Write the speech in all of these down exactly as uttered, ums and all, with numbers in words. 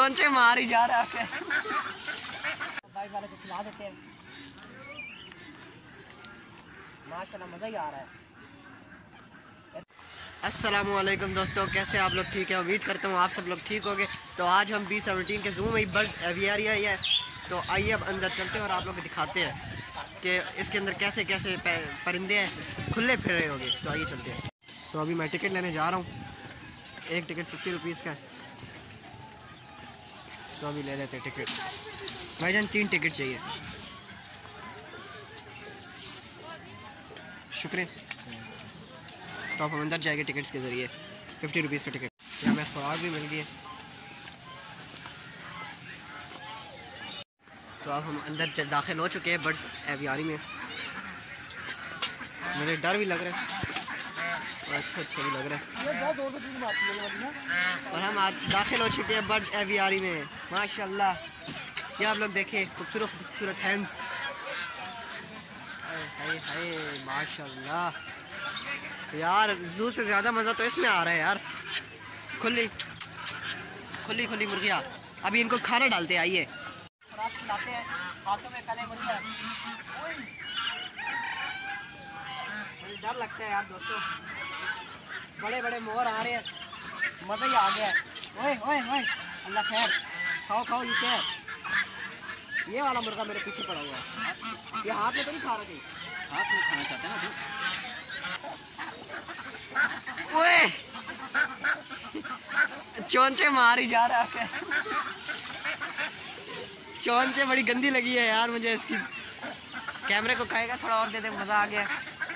चोंचे मार ही जा रहा है। भाई वाले को खिला देते हैं। माशाल्लाह मज़ा ही आ रहा है। अस्सलामुअलैकुम दोस्तों, कैसे आप लोग? ठीक है, उम्मीद करता हूँ आप सब लोग ठीक होंगे। तो आज हम बी सेवनटीन के जूम में बर्ड्स एवियरिया ही है। तो आइए अब अंदर चलते हैं और आप लोग को दिखाते हैं कि इसके अंदर कैसे कैसे परिंदे हैं खुले फिर रहे होंगे। तो आइए चलते हैं। तो अभी मैं टिकट लेने जा रहा हूँ। एक टिकट फिफ्टी रुपीज़ का है, तो अभी ले लेते हैं टिकट। भाईजान तीन टिकट चाहिए। शुक्रिया। तो आप हम अंदर जाएंगे टिकट्स के ज़रिए। फिफ्टी रुपीज़ का टिकट। यहाँ हमें खुराक भी मिल गई है। तो अब हम अंदर दाखिल हो चुके हैं बर्ड्स एवियरी में। मुझे डर भी लग रहा है और अच्छा अच्छा भी लग रहा है। और हम आज दाखिल हो चुके हैं बर्ड्स एवियरी में। माशाल्लाह, ये आप लोग देखें, खूबसूरत खूबसूरत हैंड्स। हाय हाय माशाल्लाह यार, जू से ज़्यादा मज़ा तो इसमें आ रहा है यार। खुली खुली खुली मुर्गियाँ। अभी इनको खाना डालते हैं। आइए खिलाते हैं। हाथों में पहले मुर्गियाँ। मुझे डर लगता है यार दोस्तों, बड़े बड़े मोर आ रहे हैं, मज़ा ही आ गया है। ओए ओए ओए, अल्लाह खैर। खाओ खाओ, ये क्या है? ये वाला मुर्गा मेरे पीछे पड़ा हुआ है। ये हाथ में तो नहीं खा रहा? हाथ में खाना चाहते हैं ना तू? ओए चोंचे मार ही जा रहा है। चोंचे बड़ी गंदी लगी है यार मुझे इसकी। कैमरे को कहेगा थोड़ा और दे दे, मज़ा आ गया।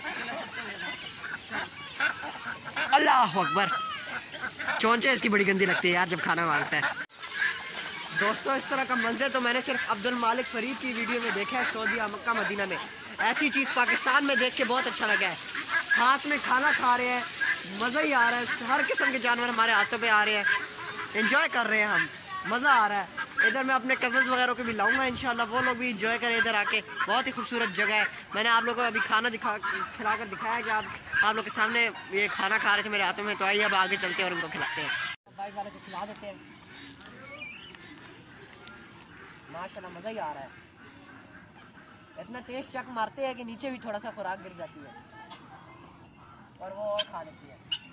अल्लाह अकबर, चोंचे इसकी बड़ी गंदी लगती है यार जब खाना मांगता है। दोस्तों, इस तरह का मंजर तो मैंने सिर्फ अब्दुल मालिक फरीद की वीडियो में देखा है, सऊदी मक्का मदीना में। ऐसी चीज़ पाकिस्तान में देख के बहुत अच्छा लगा है। हाथ में खाना खा रहे हैं, मज़ा ही आ रहा है। हर किस्म के जानवर हमारे हाथों पे आ रहे हैं, एंजॉय कर रहे हैं हम, मज़ा आ रहा है। इधर मैं अपने कज़न्स वगैरह को भी लाऊंगा इंशाल्लाह, वो लोग भी एंजॉय करें इधर आके। बहुत ही खूबसूरत जगह है। मैंने आप लोगों को अभी खाना दिखा खिला कर दिखाया कि आप आप लोग के सामने ये खाना खा रहे थे मेरे हाथों में। तो आइए अब आगे चलते हैं और उनको खिलाते हैं। भाई वाले को खिला देते हैं। माशाल्लाह मज़ा ही आ रहा है। इतना तेज शक मारते हैं कि नीचे भी थोड़ा सा खुराक गिर जाती है और वो और खा लेती है।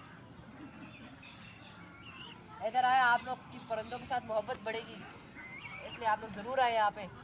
इधर आए, आप लोग की परिंदों के साथ मोहब्बत बढ़ेगी, इसलिए आप लोग ज़रूर आए यहाँ पे।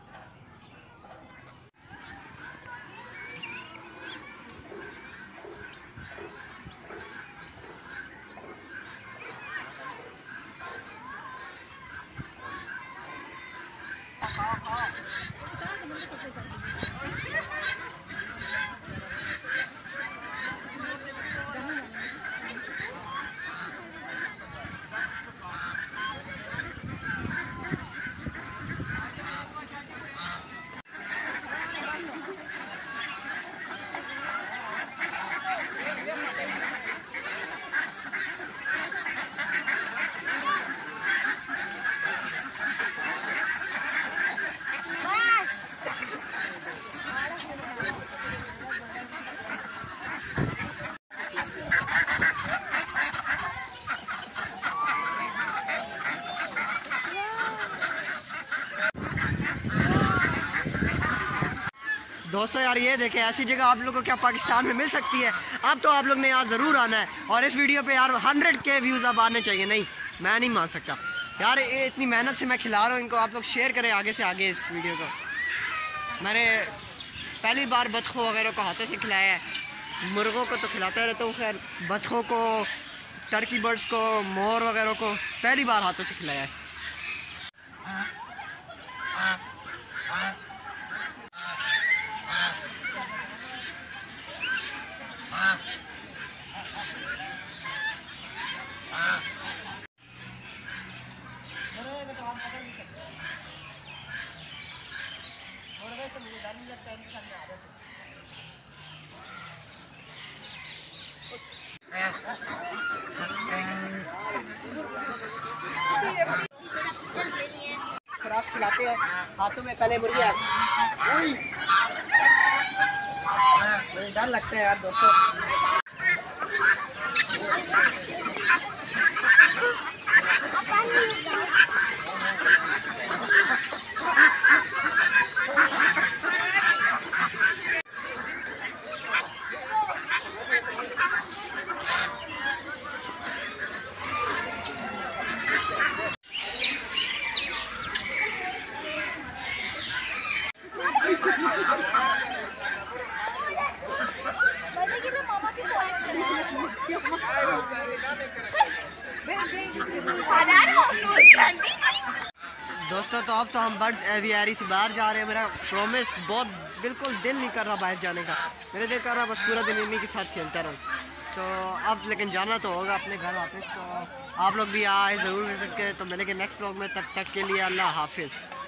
दोस्तों यार, ये देखें, ऐसी जगह आप लोगों को क्या पाकिस्तान में मिल सकती है? अब तो आप लोग ने यहाँ ज़रूर आना है। और इस वीडियो पे यार हंड्रेड के व्यूज़ अब आने चाहिए। नहीं, मैं नहीं मान सकता यार, ये इतनी मेहनत से मैं खिला रहा हूँ इनको। आप लोग शेयर करें आगे से आगे इस वीडियो को। मैंने पहली बार बतखों वगैरह को हाथों से खिलाया है। मुर्गों को तो खिलाता रहता हूँ, खैर बतखों को, टर्की बर्ड्स को, मोर वगैरह को पहली बार हाथों से खिलाया है। खुराक खिलाते हैं, हाथों में पहले मुर्गियाँ। मुझे डर लगता है यार दोस्तों। दोस्तों तो अब तो हम बर्ड्स एवियरी से बाहर जा रहे हैं। मेरा प्रॉमिस बहुत बिल्कुल दिल नहीं कर रहा बाहर जाने का। मेरे दिल कर रहा बस पूरा दिन इन्हीं के साथ खेलता रहूँ। तो अब लेकिन जाना तो होगा अपने घर वापस। तो आप लोग भी आए ज़रूर विजिट करें। तो मिलेंगे नेक्स्ट व्लॉग में, तब तक के लिए अल्लाह हाफिज़।